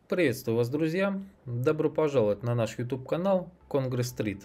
Приветствую вас, друзья! Добро пожаловать на наш YouTube канал Congress Street.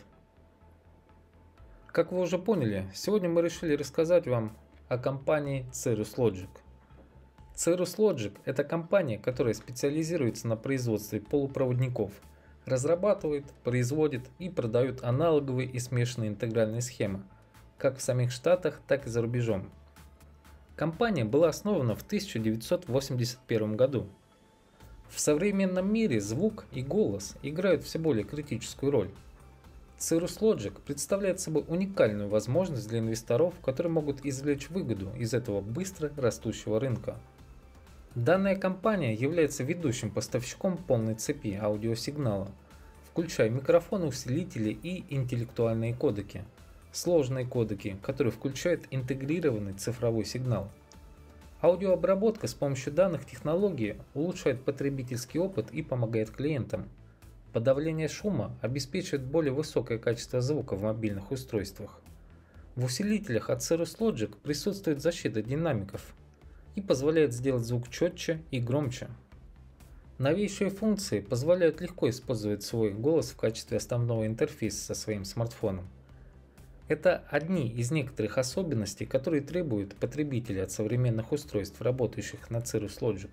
Как вы уже поняли, сегодня мы решили рассказать вам о компании Cirrus Logic. Cirrus Logic – это компания, которая специализируется на производстве полупроводников, разрабатывает, производит и продает аналоговые и смешанные интегральные схемы, как в самих Штатах, так и за рубежом. Компания была основана в 1981 году. В современном мире звук и голос играют все более критическую роль. Cirrus Logic представляет собой уникальную возможность для инвесторов, которые могут извлечь выгоду из этого быстро растущего рынка. Данная компания является ведущим поставщиком полной цепи аудиосигнала, включая микрофоны, усилители и интеллектуальные кодеки, сложные кодеки, которые включают интегрированный цифровой сигнал. Аудиообработка с помощью данных технологий улучшает потребительский опыт и помогает клиентам. Подавление шума обеспечивает более высокое качество звука в мобильных устройствах. В усилителях от Cirrus Logic присутствует защита динамиков и позволяет сделать звук четче и громче. Новейшие функции позволяют легко использовать свой голос в качестве основного интерфейса со своим смартфоном. Это одни из некоторых особенностей, которые требуют потребители от современных устройств, работающих на Cirrus Logic.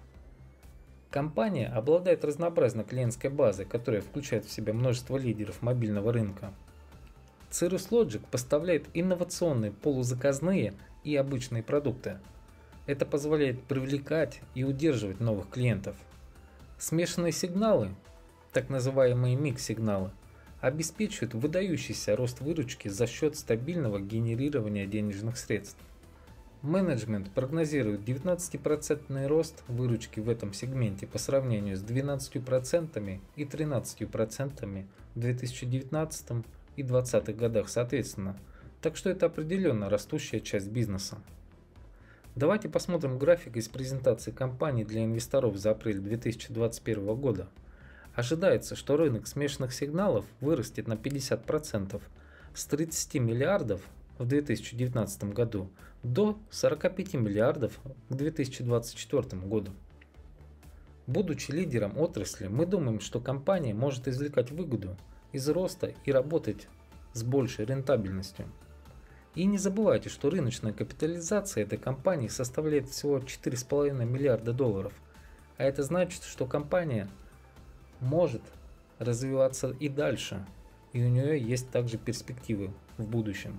Компания обладает разнообразной клиентской базой, которая включает в себя множество лидеров мобильного рынка. Cirrus Logic поставляет инновационные полузаказные и обычные продукты. Это позволяет привлекать и удерживать новых клиентов. Смешанные сигналы, так называемые микс-сигналы, обеспечивают выдающийся рост выручки за счет стабильного генерирования денежных средств. Менеджмент прогнозирует 19% рост выручки в этом сегменте по сравнению с 12% и 13% в 2019 и 2020 годах соответственно, так что это определенно растущая часть бизнеса. Давайте посмотрим график из презентации компании для инвесторов за апрель 2021 года. Ожидается, что рынок смешанных сигналов вырастет на 50% с 30 миллиардов в 2019 году до 45 миллиардов к 2024 году. Будучи лидером отрасли, мы думаем, что компания может извлекать выгоду из роста и работать с большей рентабельностью. И не забывайте, что рыночная капитализация этой компании составляет всего 4,5 миллиарда долларов, а это значит, что компания может развиваться и дальше, и у нее есть также перспективы в будущем.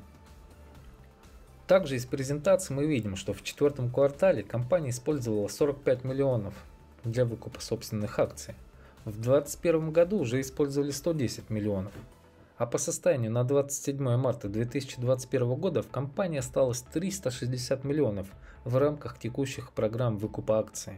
Также из презентации мы видим, что в четвертом квартале компания использовала 45 миллионов для выкупа собственных акций. В 2021 году уже использовали 110 миллионов, а по состоянию на 27 марта 2021 года в компании осталось 360 миллионов в рамках текущих программ выкупа акций.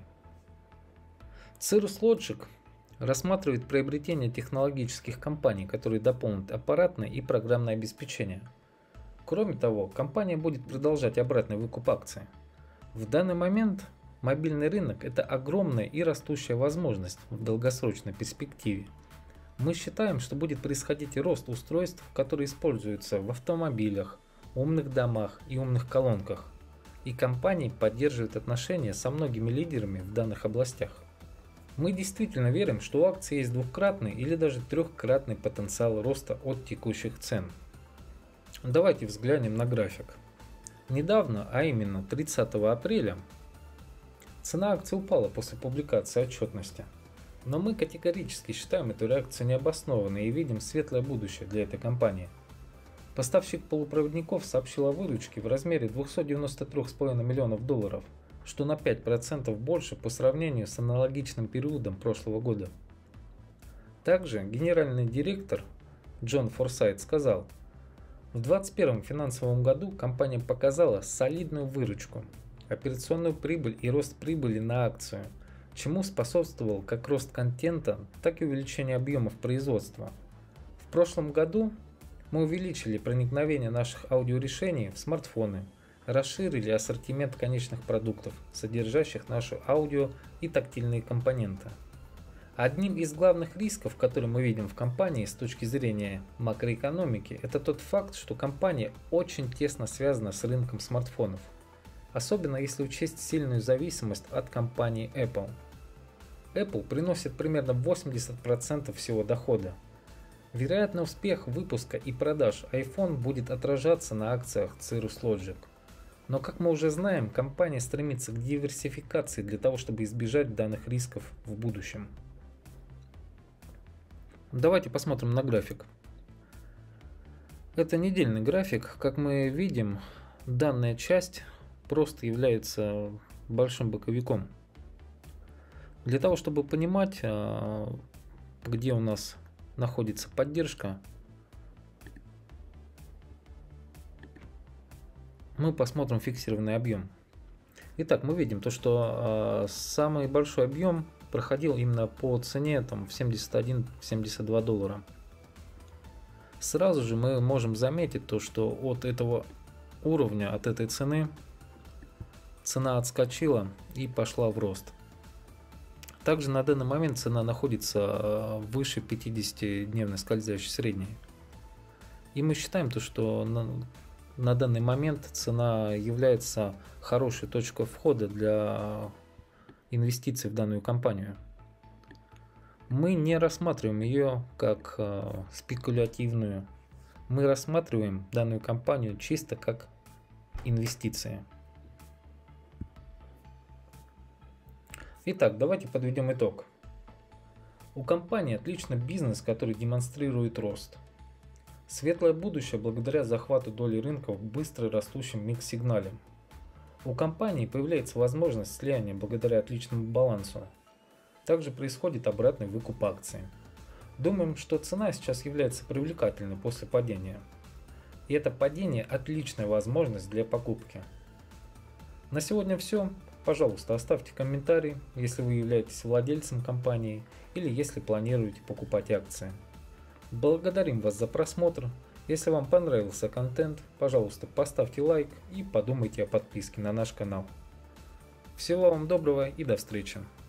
Cirrus Logic рассматривает приобретение технологических компаний, которые дополнят аппаратное и программное обеспечение. Кроме того, компания будет продолжать обратный выкуп акций. В данный момент мобильный рынок – это огромная и растущая возможность в долгосрочной перспективе. Мы считаем, что будет происходить рост устройств, которые используются в автомобилях, умных домах и умных колонках, и компании поддерживают отношения со многими лидерами в данных областях. Мы действительно верим, что у акций есть двукратный или даже трехкратный потенциал роста от текущих цен. Давайте взглянем на график. Недавно, а именно 30 апреля, цена акций упала после публикации отчетности. Но мы категорически считаем эту реакцию необоснованной и видим светлое будущее для этой компании. Поставщик полупроводников сообщил о выручке в размере 293,5 миллионов долларов, что на 5% больше по сравнению с аналогичным периодом прошлого года. Также генеральный директор Джон Форсайт сказал: в 2021 финансовом году компания показала солидную выручку, операционную прибыль и рост прибыли на акцию, чему способствовал как рост контента, так и увеличение объемов производства. В прошлом году мы увеличили проникновение наших аудиорешений в смартфоны, расширили ассортимент конечных продуктов, содержащих наши аудио и тактильные компоненты. Одним из главных рисков, которые мы видим в компании с точки зрения макроэкономики, это тот факт, что компания очень тесно связана с рынком смартфонов, особенно если учесть сильную зависимость от компании Apple. Apple приносит примерно 80% всего дохода. Вероятно, успех выпуска и продаж iPhone будет отражаться на акциях Cirrus Logic. Но, как мы уже знаем, компания стремится к диверсификации для того, чтобы избежать данных рисков в будущем. Давайте посмотрим на график. Это недельный график. Как мы видим, данная часть просто является большим боковиком. Для того, чтобы понимать, где у нас находится поддержка, мы посмотрим фиксированный объем. Итак, мы видим то, что самый большой объем проходил именно по цене в 71-72 доллара. Сразу же мы можем заметить то, что от этого уровня, от этой цены, цена отскочила и пошла в рост. Также на данный момент цена находится выше 50-дневной скользящей средней. И мы считаем то, что на данный момент цена является хорошей точкой входа для инвестиций в данную компанию. Мы не рассматриваем ее как спекулятивную. Мы рассматриваем данную компанию чисто как инвестиции. Итак, давайте подведем итог. У компании отличный бизнес, который демонстрирует рост. Светлое будущее благодаря захвату доли рынка в быстро растущем микс-сигнале. У компании появляется возможность слияния благодаря отличному балансу. Также происходит обратный выкуп акций. Думаем, что цена сейчас является привлекательной после падения. И это падение отличная возможность для покупки. На сегодня все. Пожалуйста, оставьте комментарий, если вы являетесь владельцем компании или если планируете покупать акции. Благодарим вас за просмотр. Если вам понравился контент, пожалуйста, поставьте лайк и подумайте о подписке на наш канал. Всего вам доброго и до встречи.